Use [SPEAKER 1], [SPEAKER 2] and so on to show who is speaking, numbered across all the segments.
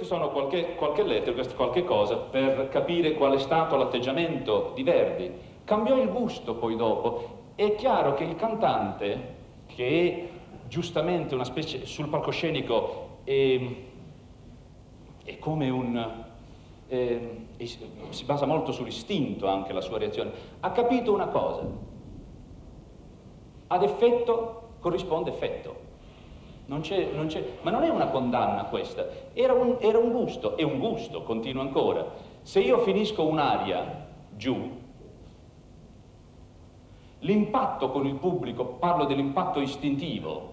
[SPEAKER 1] sono qualche lettera, qualche cosa per capire qual è stato l'atteggiamento di Verdi. Cambiò il gusto poi dopo. È chiaro che il cantante, che è giustamente una specie, sul palcoscenico, è come un... si basa molto sull'istinto anche la sua reazione, ha capito una cosa: ad effetto corrisponde effetto. Ma non è una condanna questa, era un gusto, è un gusto, continua ancora. Se io finisco un'aria giù, l'impatto con il pubblico, parlo dell'impatto istintivo,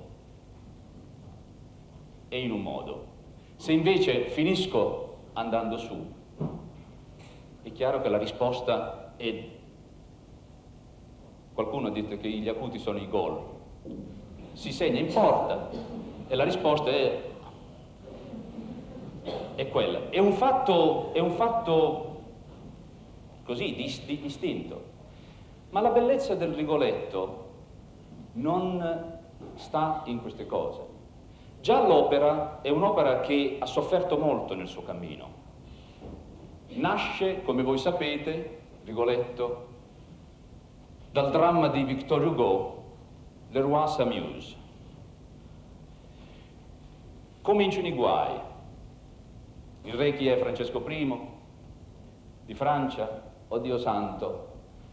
[SPEAKER 1] è in un modo. Se invece finisco andando su, è chiaro che la risposta è... Qualcuno ha detto che gli acuti sono i gol. Si segna in porta e la risposta è quella. È un fatto così, di istinto. Ma la bellezza del Rigoletto non sta in queste cose. Già l'opera è un'opera che ha sofferto molto nel suo cammino. Nasce, come voi sapete, Rigoletto, dal dramma di Victor Hugo, Le Roi s'amuse. Cominciano i guai. Il re chi è? Francesco I di Francia, oddio santo,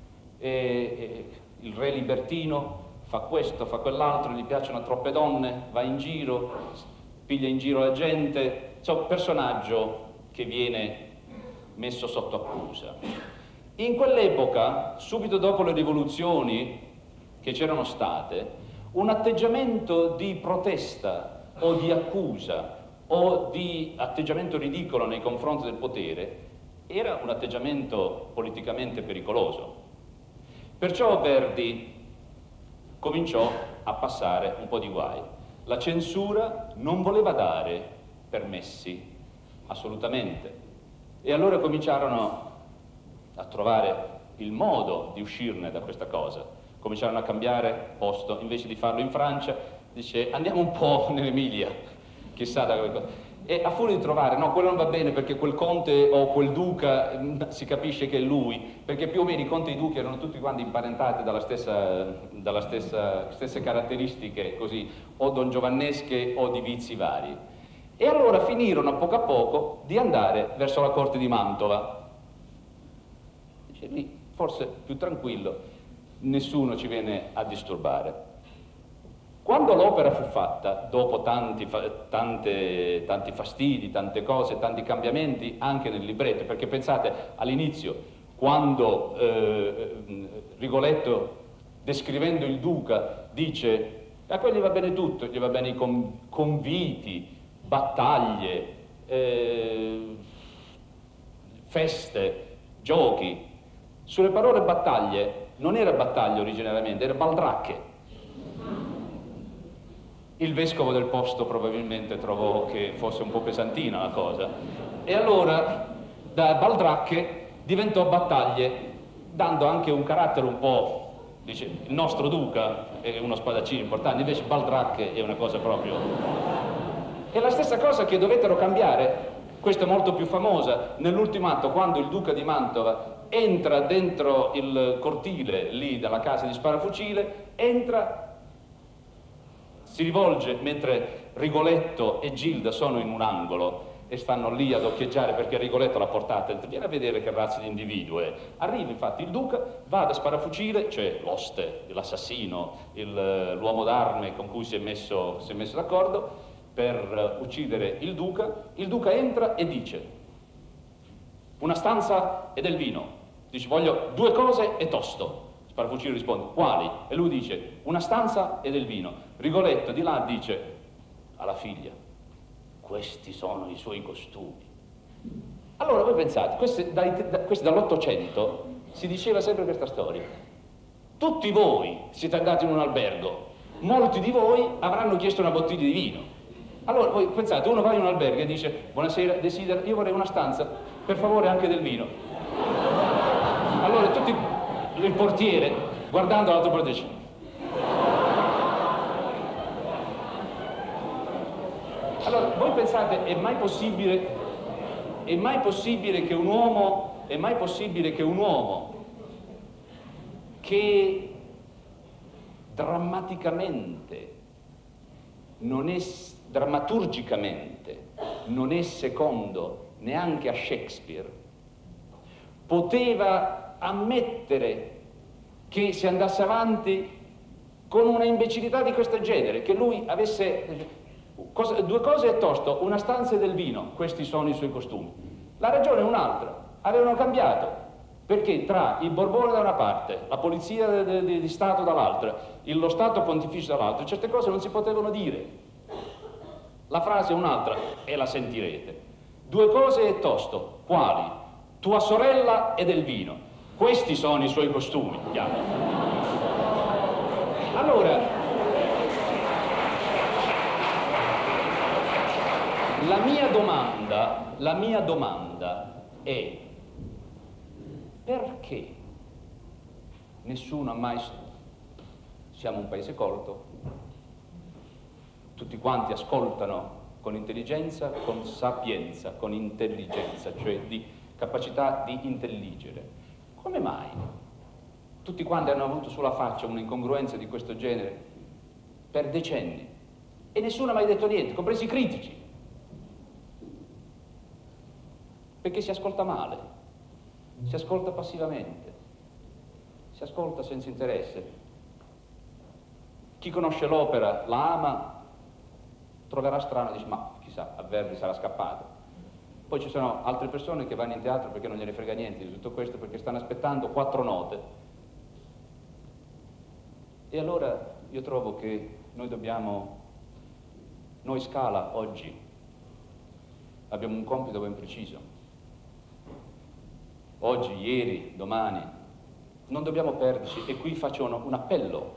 [SPEAKER 1] il re libertino fa questo, fa quell'altro, gli piacciono troppe donne, va in giro, piglia in giro la gente, c'è un personaggio che viene messo sotto accusa. In quell'epoca, subito dopo le rivoluzioni che c'erano state, un atteggiamento di protesta o di accusa o di atteggiamento ridicolo nei confronti del potere era un atteggiamento politicamente pericoloso. Perciò Verdi cominciò a passare un po' di guai. La censura non voleva dare permessi, assolutamente. E allora cominciarono a trovare il modo di uscirne da questa cosa. Cominciarono a cambiare posto, invece di farlo in Francia, dice andiamo un po' nell'Emilia, chissà da cosa. E a furia di trovare, no, quello non va bene perché quel conte o quel duca si capisce che è lui, perché più o meno i conti e i duchi erano tutti quanti imparentati dalla stesse caratteristiche, così, o dongiovannesche o di vizi vari. E allora finirono a poco di andare verso la corte di Mantova. Dice lì, forse più tranquillo, nessuno ci viene a disturbare. Quando l'opera fu fatta, dopo tanti fastidi, tante cose, tanti cambiamenti anche nel libretto, perché pensate all'inizio, quando Rigoletto, descrivendo il duca, dice a quelli va bene tutto, gli va bene i conviti, battaglie, feste, giochi. Sulle parole battaglie non era battaglia originariamente, era baldracche. Il vescovo del posto probabilmente trovò che fosse un po' pesantina la cosa e allora da baldracche diventò battaglie, dando anche un carattere un po', dice, il nostro duca è uno spadaccino importante, invece baldracche è una cosa proprio... È la stessa cosa che dovettero cambiare, questa è molto più famosa, nell'ultimo atto, quando il duca di Mantova entra dentro il cortile lì dalla casa di Sparafucile, entra... Si rivolge mentre Rigoletto e Gilda sono in un angolo e stanno lì ad occhieggiare perché Rigoletto l'ha portata, viene a vedere che razza di individuo è. Arriva infatti il duca, va da Sparafucile, cioè l'oste, l'assassino, l'uomo d'arme con cui si è messo d'accordo per uccidere il duca entra e dice una stanza e del vino, dice voglio 2 cose e tosto. Sparafucile risponde, quali? E lui dice, una stanza e del vino. Rigoletto di là dice alla figlia, questi sono i suoi costumi. Allora voi pensate, questi dall'800 si diceva sempre questa storia. Tutti voi siete andati in un albergo, molti di voi avranno chiesto una bottiglia di vino. Allora voi pensate, uno va in un albergo e dice, buonasera, desidero, io vorrei una stanza, per favore anche del vino. Allora tutti... Il portiere, guardando l'altro portiere, dice allora, voi pensate, è mai possibile è mai possibile che un uomo, che drammaturgicamente non è secondo neanche a Shakespeare, poteva ammettere che si andasse avanti con una imbecillità di questo genere, che lui avesse due cose è tosto, una stanza e del vino, questi sono i suoi costumi. La ragione è un'altra, avevano cambiato, perché tra il Borbone da una parte, la polizia di Stato dall'altra, lo Stato Pontificio dall'altra, certe cose non si potevano dire. La frase è un'altra e la sentirete. Due cose è tosto, quali? Tua sorella e del vino. Questi sono i suoi costumi, chiaro. Allora, la mia domanda è: perché nessuno ha mai... Siamo un paese colto, tutti quanti ascoltano con intelligenza, con sapienza, con intelligenza, cioè di capacità di intelligere. Come mai tutti quanti hanno avuto sulla faccia un'incongruenza di questo genere per decenni e nessuno ha mai detto niente, compresi i critici? Perché si ascolta male, si ascolta passivamente, si ascolta senza interesse. Chi conosce l'opera la ama, troverà strano, dice ma chissà, a Verdi sarà scappato. Poi ci sono altre persone che vanno in teatro perché non gliene frega niente di tutto questo, perché stanno aspettando 4 note. E allora io trovo che noi Scala oggi abbiamo un compito ben preciso. Oggi, ieri, domani, non dobbiamo perderci, e qui faccio un appello.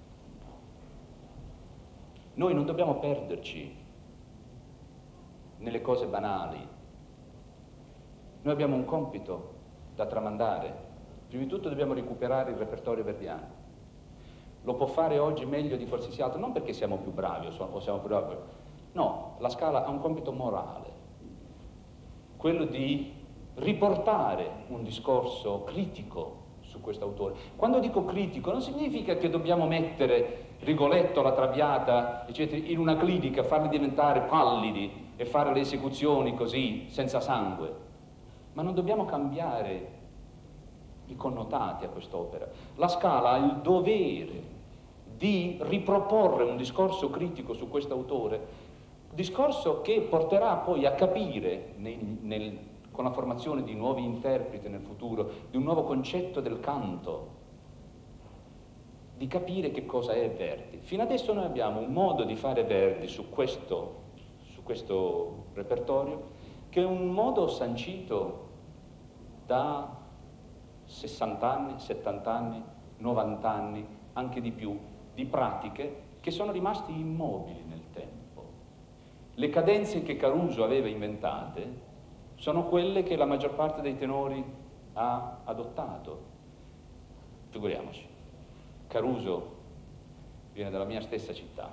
[SPEAKER 1] Noi non dobbiamo perderci nelle cose banali. Noi abbiamo un compito da tramandare. Prima di tutto dobbiamo recuperare il repertorio verdiano. Lo può fare oggi meglio di qualsiasi altro, non perché siamo più bravi o siamo più bravi. No, la Scala ha un compito morale, quello di riportare un discorso critico su questo autore. Quando dico critico non significa che dobbiamo mettere Rigoletto, la Traviata, eccetera, in una clinica, farli diventare pallidi e fare le esecuzioni così, senza sangue. Ma non dobbiamo cambiare i connotati a quest'opera. La Scala ha il dovere di riproporre un discorso critico su questo autore, discorso che porterà poi a capire con la formazione di nuovi interpreti nel futuro, di un nuovo concetto del canto, di capire che cosa è Verdi. Fino adesso noi abbiamo un modo di fare Verdi su questo repertorio, che è un modo sancito da 60 anni, 70 anni, 90 anni, anche di più, di pratiche che sono rimaste immobili nel tempo. Le cadenze che Caruso aveva inventate sono quelle che la maggior parte dei tenori ha adottato. Figuriamoci, Caruso viene dalla mia stessa città.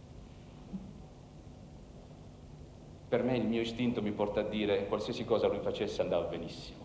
[SPEAKER 1] Per me il mio istinto mi porta a dire qualsiasi cosa lui facesse andava benissimo.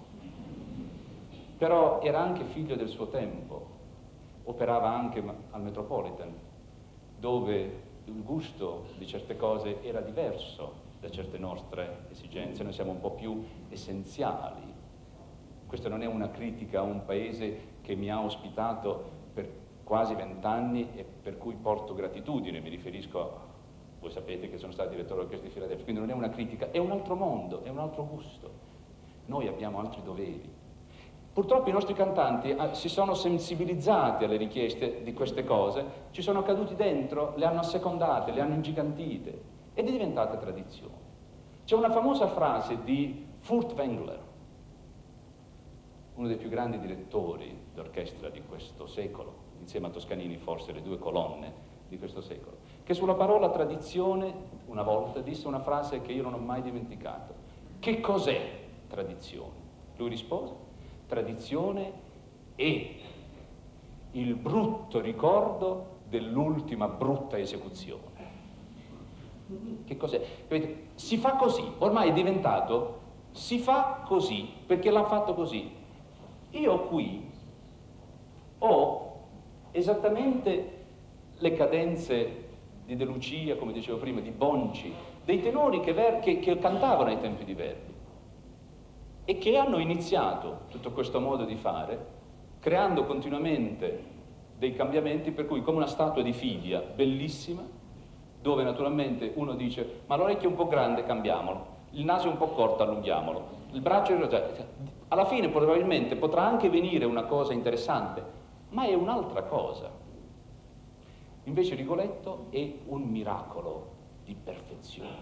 [SPEAKER 1] Però era anche figlio del suo tempo, operava anche al Metropolitan, dove il gusto di certe cose era diverso da certe nostre esigenze. Noi siamo un po' più essenziali. Questa non è una critica a un paese che mi ha ospitato per quasi 20 anni e per cui porto gratitudine, mi riferisco voi sapete che sono stato direttore dell'Orchestra di Filadelfia, quindi non è una critica, è un altro mondo, è un altro gusto. Noi abbiamo altri doveri. Purtroppo i nostri cantanti si sono sensibilizzati alle richieste di queste cose, ci sono caduti dentro, le hanno assecondate, le hanno ingigantite ed è diventata tradizione. C'è una famosa frase di Furtwängler, uno dei più grandi direttori d'orchestra di questo secolo, insieme a Toscanini forse le due colonne di questo secolo, che sulla parola tradizione una volta disse una frase che io non ho mai dimenticato. Che cos'è tradizione? Lui rispose: tradizione è il brutto ricordo dell'ultima brutta esecuzione. Che cos'è? Si fa così, ormai è diventato si fa così, perché l'ha fatto così. Io qui ho esattamente le cadenze di De Lucia, come dicevo prima, di Bonci, dei tenori che cantavano ai tempi di Verdi e che hanno iniziato tutto questo modo di fare, creando continuamente dei cambiamenti, per cui come una statua di Fidia, bellissima, dove naturalmente uno dice ma l'orecchio è un po' grande, cambiamolo, il naso è un po' corto, allunghiamolo, il braccio è... alla fine probabilmente potrà anche venire una cosa interessante, ma è un'altra cosa. Invece Rigoletto è un miracolo di perfezione.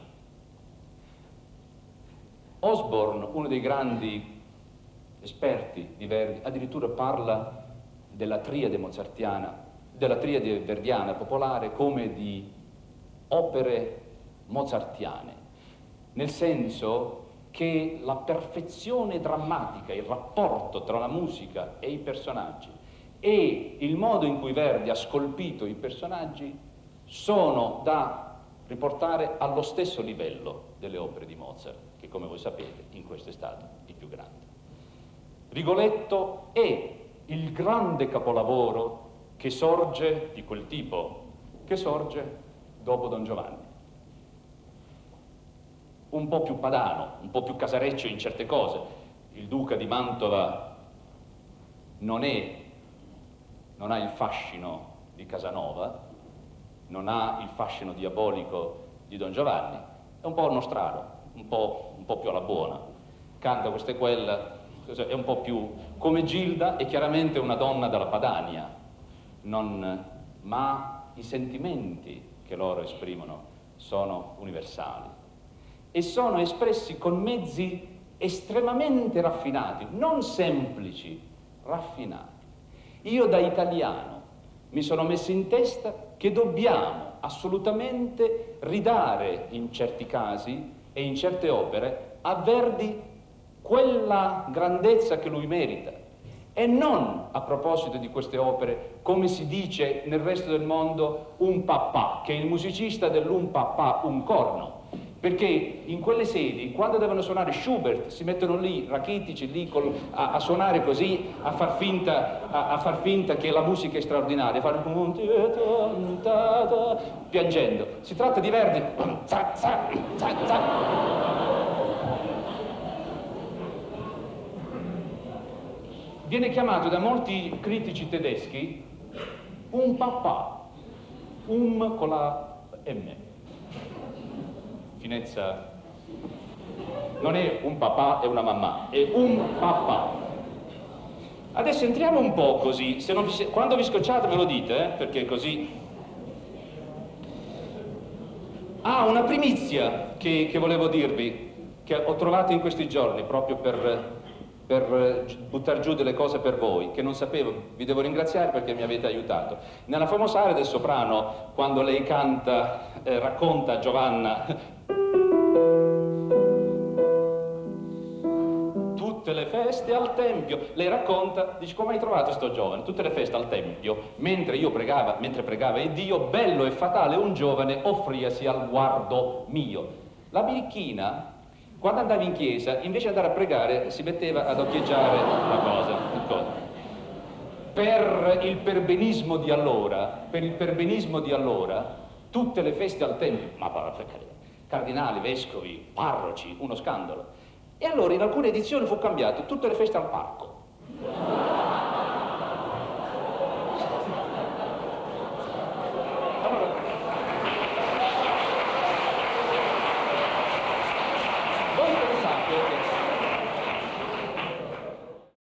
[SPEAKER 1] Osborne, uno dei grandi esperti di Verdi, addirittura parla della triade mozartiana, della triade verdiana popolare come di opere mozartiane, nel senso che la perfezione drammatica, il rapporto tra la musica e i personaggi e il modo in cui Verdi ha scolpito i personaggi sono da riportare allo stesso livello delle opere di Mozart, che come voi sapete in questo è stato il più grande. Rigoletto è il grande capolavoro che sorge di quel tipo, che sorge dopo Don Giovanni. Un po' più padano, un po' più casareccio in certe cose. Il duca di Mantova non ha il fascino di Casanova, non ha il fascino diabolico di Don Giovanni, è un po' nostrano, un po' più alla buona. Canta questa e quella, è un po' più come Gilda, è chiaramente una donna della Padania, ma i sentimenti che loro esprimono sono universali e sono espressi con mezzi estremamente raffinati, non semplici, raffinati. Io da italiano mi sono messo in testa che dobbiamo assolutamente ridare in certi casi e in certe opere a Verdi quella grandezza che lui merita, e non, a proposito di queste opere, come si dice nel resto del mondo, un papà, che è il musicista dell'un papà, un corno. Perché in quelle sedi, quando devono suonare Schubert, si mettono lì, rachitici, lì a suonare così, a far finta che la musica è straordinaria, piangendo. Si tratta di Verdi. Viene chiamato da molti critici tedeschi un papà, con la M. Finezza, non è un papà e una mamma, è un papà. Adesso entriamo un po' così, quando vi scocciate me lo dite, perché così... una primizia che volevo dirvi, che ho trovato in questi giorni, proprio per buttare giù delle cose per voi, che non sapevo, vi devo ringraziare perché mi avete aiutato. Nella famosa aria del soprano, quando lei canta, racconta a Giovanna tutte le feste al Tempio, lei racconta, dice: come hai trovato sto giovane? Tutte le feste al Tempio, mentre pregava Iddio, bello e fatale un giovane offriasi al guardo mio. La birichina, quando andava in chiesa, invece di andare a pregare, si metteva ad occhieggiare la cosa. Per il perbenismo di allora, tutte le feste al Tempio, ma cardinali, vescovi, parroci, uno scandalo. E allora in alcune edizioni fu cambiato, tutte le feste al parco.